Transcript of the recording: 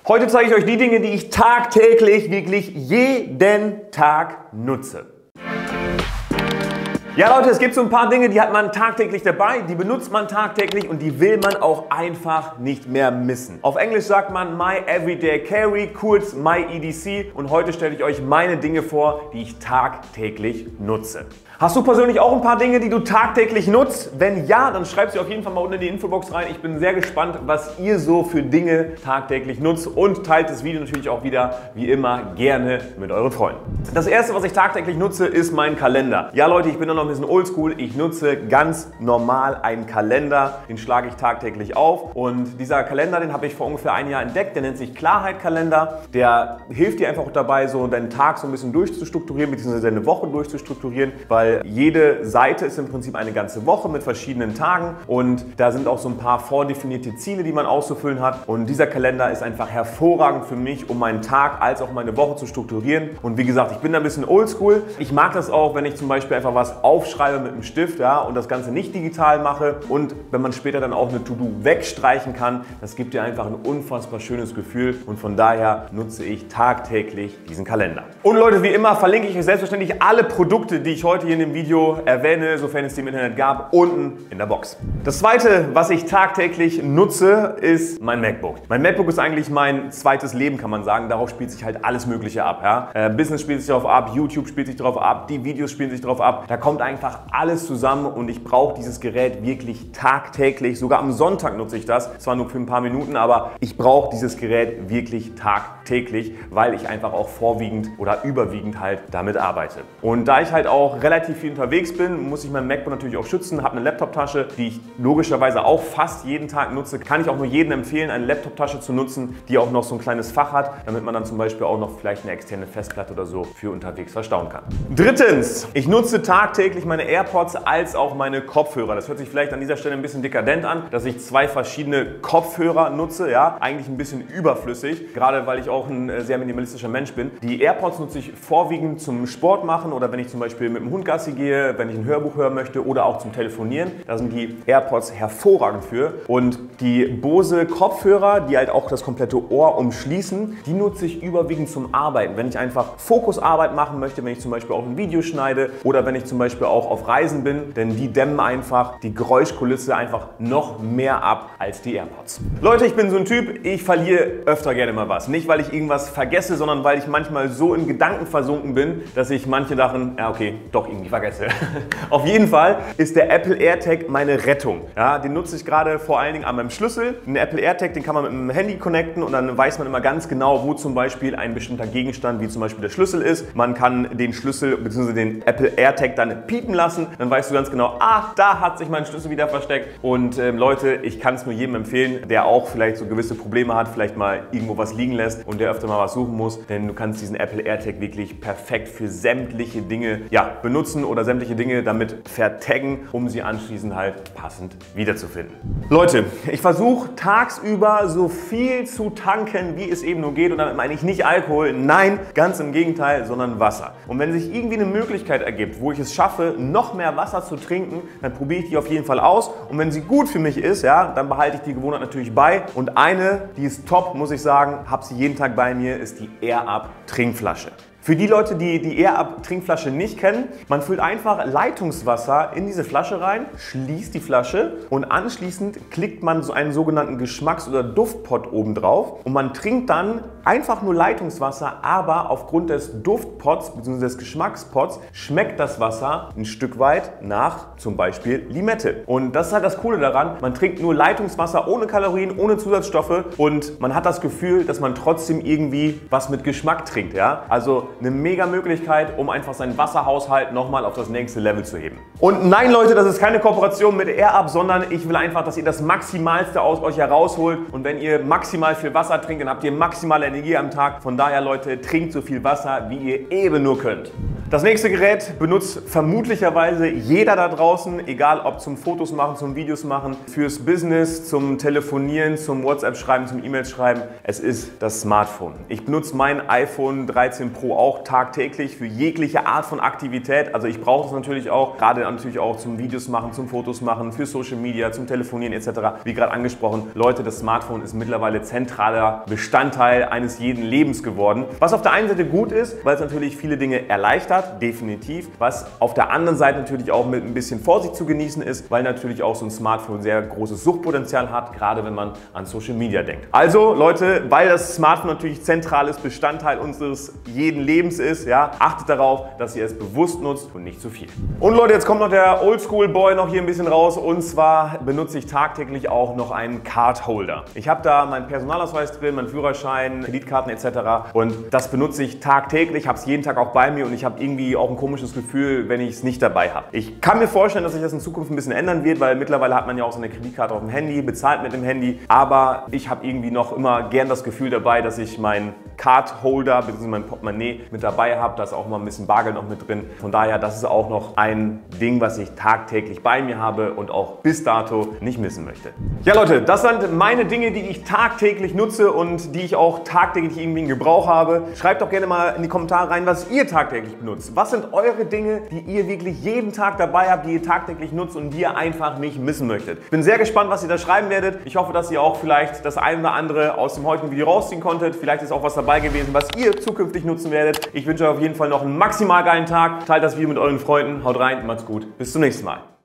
Heute zeige ich euch die Dinge, die ich tagtäglich, wirklich jeden Tag nutze. Ja Leute, es gibt so ein paar Dinge, die hat man tagtäglich dabei, die benutzt man tagtäglich und die will man auch einfach nicht mehr missen. Auf Englisch sagt man My Everyday Carry, kurz My EDC, und heute stelle ich euch meine Dinge vor, die ich tagtäglich nutze. Hast du persönlich auch ein paar Dinge, die du tagtäglich nutzt? Wenn ja, dann schreib sie auf jeden Fall mal unten in die Infobox rein. Ich bin sehr gespannt, was ihr so für Dinge tagtäglich nutzt, und teilt das Video natürlich auch wieder, wie immer, gerne mit euren Freunden. Das erste, was ich tagtäglich nutze, ist mein Kalender. Ja Leute, ich bin da noch ein bisschen oldschool. Ich nutze ganz normal einen Kalender. Den schlage ich tagtäglich auf, und dieser Kalender, den habe ich vor ungefähr einem Jahr entdeckt. Der nennt sich Klarheit-Kalender. Der hilft dir einfach auch dabei, so deinen Tag so ein bisschen durchzustrukturieren, beziehungsweise deine Woche durchzustrukturieren, weil jede Seite ist im Prinzip eine ganze Woche mit verschiedenen Tagen, und da sind auch so ein paar vordefinierte Ziele, die man auszufüllen hat, und dieser Kalender ist einfach hervorragend für mich, um meinen Tag als auch meine Woche zu strukturieren. Und wie gesagt, ich bin da ein bisschen oldschool. Ich mag das auch, wenn ich zum Beispiel einfach was aufschreibe mit einem Stift, ja, und das Ganze nicht digital mache, und wenn man später dann auch eine To-Do wegstreichen kann, das gibt dir einfach ein unfassbar schönes Gefühl, und von daher nutze ich tagtäglich diesen Kalender. Und Leute, wie immer verlinke ich euch selbstverständlich alle Produkte, die ich heute hier in dem Video erwähne, sofern es die im Internet gab, unten in der Box. Das zweite, was ich tagtäglich nutze, ist mein MacBook. Mein MacBook ist eigentlich mein zweites Leben, kann man sagen. Darauf spielt sich halt alles Mögliche ab. Ja? Business spielt sich darauf ab, YouTube spielt sich darauf ab, die Videos spielen sich darauf ab. Da kommt einfach alles zusammen, und ich brauche dieses Gerät wirklich tagtäglich. Sogar am Sonntag nutze ich das. Zwar nur für ein paar Minuten, aber ich brauche dieses Gerät wirklich tagtäglich, weil ich einfach auch vorwiegend oder überwiegend halt damit arbeite. Und da ich halt auch relativ viel unterwegs bin, muss ich mein MacBook natürlich auch schützen, habe eine Laptoptasche, die ich logischerweise auch fast jeden Tag nutze. Kann ich auch nur jedem empfehlen, eine Laptoptasche zu nutzen, die auch noch so ein kleines Fach hat, damit man dann zum Beispiel auch noch vielleicht eine externe Festplatte oder so für unterwegs verstauen kann. Drittens, ich nutze tagtäglich meine AirPods als auch meine Kopfhörer. Das hört sich vielleicht an dieser Stelle ein bisschen dekadent an, dass ich zwei verschiedene Kopfhörer nutze, ja, eigentlich ein bisschen überflüssig, gerade weil ich auch ein sehr minimalistischer Mensch bin. Die AirPods nutze ich vorwiegend zum Sport machen oder wenn ich zum Beispiel mit dem Hund Gassi gehe, wenn ich ein Hörbuch hören möchte oder auch zum Telefonieren. Da sind die AirPods hervorragend für. Und die Bose Kopfhörer, die halt auch das komplette Ohr umschließen, die nutze ich überwiegend zum Arbeiten. Wenn ich einfach Fokusarbeit machen möchte, wenn ich zum Beispiel auch ein Video schneide oder wenn ich zum Beispiel auch auf Reisen bin, denn die dämmen einfach die Geräuschkulisse einfach noch mehr ab als die AirPods. Leute, ich bin so ein Typ, ich verliere öfter gerne mal was. Nicht, weil ich irgendwas vergesse, sondern weil ich manchmal so in Gedanken versunken bin, dass ich manche Sachen, ja okay, doch irgendwie vergesse. Auf jeden Fall ist der Apple AirTag meine Rettung. Ja, den nutze ich gerade vor allen Dingen an meinem Schlüssel. Den Apple AirTag, den kann man mit dem Handy connecten, und dann weiß man immer ganz genau, wo zum Beispiel ein bestimmter Gegenstand, wie zum Beispiel der Schlüssel ist. Man kann den Schlüssel bzw. den Apple AirTag dann piepen lassen. Dann weißt du ganz genau, ah, da hat sich mein Schlüssel wieder versteckt. Und Leute, ich kann es nur jedem empfehlen, der auch vielleicht so gewisse Probleme hat, vielleicht mal irgendwo was liegen lässt und der öfter mal was suchen muss. Denn du kannst diesen Apple AirTag wirklich perfekt für sämtliche Dinge benutzen oder sämtliche Dinge damit vertaggen, um sie anschließend halt passend wiederzufinden. Leute, ich versuche tagsüber so viel zu tanken, wie es eben nur geht, und damit meine ich nicht Alkohol, nein, ganz im Gegenteil, sondern Wasser. Und wenn sich irgendwie eine Möglichkeit ergibt, wo ich es schaffe, noch mehr Wasser zu trinken, dann probiere ich die auf jeden Fall aus, und wenn sie gut für mich ist, ja, dann behalte ich die Gewohnheit natürlich bei, und eine, die ist top, muss ich sagen, habe sie jeden Tag bei mir, ist die Air-Up Trinkflasche. Für die Leute, die die Air-Up Trinkflasche nicht kennen, man füllt einfach Leitungswasser in diese Flasche rein, schließt die Flasche, und anschließend klickt man so einen sogenannten Geschmacks- oder Duftpot oben drauf, und man trinkt dann einfach nur Leitungswasser, aber aufgrund des Duftpots bzw. des Geschmackspots schmeckt das Wasser ein Stück weit nach zum Beispiel Limette. Und das ist halt das Coole daran, man trinkt nur Leitungswasser ohne Kalorien, ohne Zusatzstoffe, und man hat das Gefühl, dass man trotzdem irgendwie was mit Geschmack trinkt. Ja? Also eine mega Möglichkeit, um einfach seinen Wasserhaushalt nochmal auf das nächste Level zu heben. Und nein Leute, das ist keine Kooperation mit Air-Up, sondern ich will einfach, dass ihr das Maximalste aus euch herausholt, und wenn ihr maximal viel Wasser trinkt, dann habt ihr maximale Energie am Tag. Von daher Leute, trinkt so viel Wasser, wie ihr eben nur könnt. Das nächste Gerät benutzt vermutlicherweise jeder da draußen, egal ob zum Fotos machen, zum Videos machen, fürs Business, zum Telefonieren, zum WhatsApp schreiben, zum E-Mails schreiben. Es ist das Smartphone. Ich benutze mein iPhone 13 Pro auch tagtäglich für jegliche Art von Aktivität. Also ich brauche es natürlich auch, gerade natürlich auch zum Videos machen, zum Fotos machen, für Social Media, zum Telefonieren etc. Wie gerade angesprochen, Leute, das Smartphone ist mittlerweile zentraler Bestandteil eines jeden Lebens geworden. Was auf der einen Seite gut ist, weil es natürlich viele Dinge erleichtert, definitiv. Was auf der anderen Seite natürlich auch mit ein bisschen Vorsicht zu genießen ist, weil natürlich auch so ein Smartphone sehr großes Suchtpotenzial hat, gerade wenn man an Social Media denkt. Also Leute, weil das Smartphone natürlich zentrales Bestandteil unseres jeden Lebens ist, ja, achtet darauf, dass ihr es bewusst nutzt und nicht zu viel. Und Leute, jetzt kommt noch der Oldschool-Boy noch hier ein bisschen raus, und zwar benutze ich tagtäglich auch noch einen Cardholder. Ich habe da meinen Personalausweis drin, meinen Führerschein, Kreditkarten etc. und das benutze ich tagtäglich, habe es jeden Tag auch bei mir und ich habe irgendwie auch ein komisches Gefühl, wenn ich es nicht dabei habe. Ich kann mir vorstellen, dass sich das in Zukunft ein bisschen ändern wird, weil mittlerweile hat man ja auch so eine Kreditkarte auf dem Handy, bezahlt mit dem Handy, aber ich habe irgendwie noch immer gern das Gefühl dabei, dass ich meinen Cardholder bzw. mein Portemonnaie mit dabei habe, da ist auch mal ein bisschen Bargeld noch mit drin. Von daher, das ist auch noch ein Ding, was ich tagtäglich bei mir habe und auch bis dato nicht missen möchte. Ja Leute, das sind meine Dinge, die ich tagtäglich nutze und die ich auch tagtäglich irgendwie in Gebrauch habe. Schreibt doch gerne mal in die Kommentare rein, was ihr tagtäglich benutzt. Was sind eure Dinge, die ihr wirklich jeden Tag dabei habt, die ihr tagtäglich nutzt und die ihr einfach nicht missen möchtet? Ich bin sehr gespannt, was ihr da schreiben werdet. Ich hoffe, dass ihr auch vielleicht das ein oder andere aus dem heutigen Video rausziehen konntet. Vielleicht ist auch was dabei gewesen, was ihr zukünftig nutzen werdet. Ich wünsche euch auf jeden Fall noch einen maximal geilen Tag. Teilt das Video mit euren Freunden. Haut rein, macht's gut. Bis zum nächsten Mal.